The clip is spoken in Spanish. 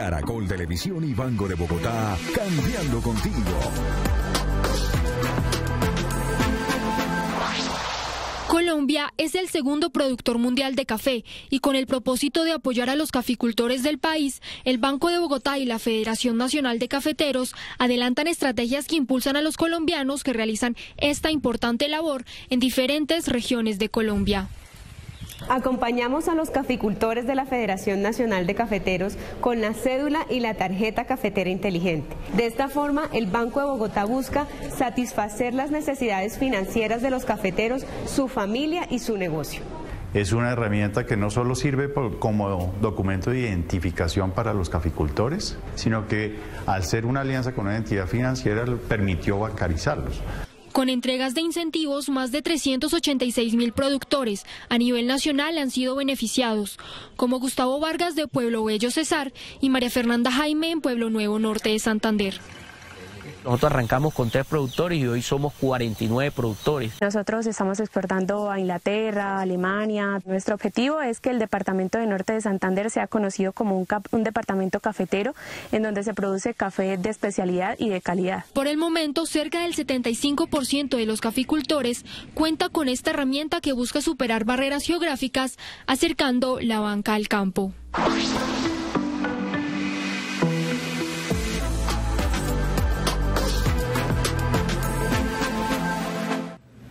Caracol Televisión y Banco de Bogotá, cambiando contigo. Colombia es el segundo productor mundial de café y con el propósito de apoyar a los caficultores del país, el Banco de Bogotá y la Federación Nacional de Cafeteros adelantan estrategias que impulsan a los colombianos que realizan esta importante labor en diferentes regiones de Colombia. Acompañamos a los caficultores de la Federación Nacional de Cafeteros con la cédula y la tarjeta cafetera inteligente. De esta forma, el Banco de Bogotá busca satisfacer las necesidades financieras de los cafeteros, su familia y su negocio. Es una herramienta que no solo sirve como documento de identificación para los caficultores, sino que al ser una alianza con una entidad financiera permitió bancarizarlos. Con entregas de incentivos, más de 386.000 productores a nivel nacional han sido beneficiados, como Gustavo Vargas de Pueblo Bello Cesar y María Fernanda Jaime en Pueblo Nuevo Norte de Santander. Nosotros arrancamos con 3 productores y hoy somos 49 productores. Nosotros estamos exportando a Inglaterra, a Alemania. Nuestro objetivo es que el departamento de Norte de Santander sea conocido como un departamento cafetero en donde se produce café de especialidad y de calidad. Por el momento, cerca del 75% de los caficultores cuenta con esta herramienta que busca superar barreras geográficas, acercando la banca al campo.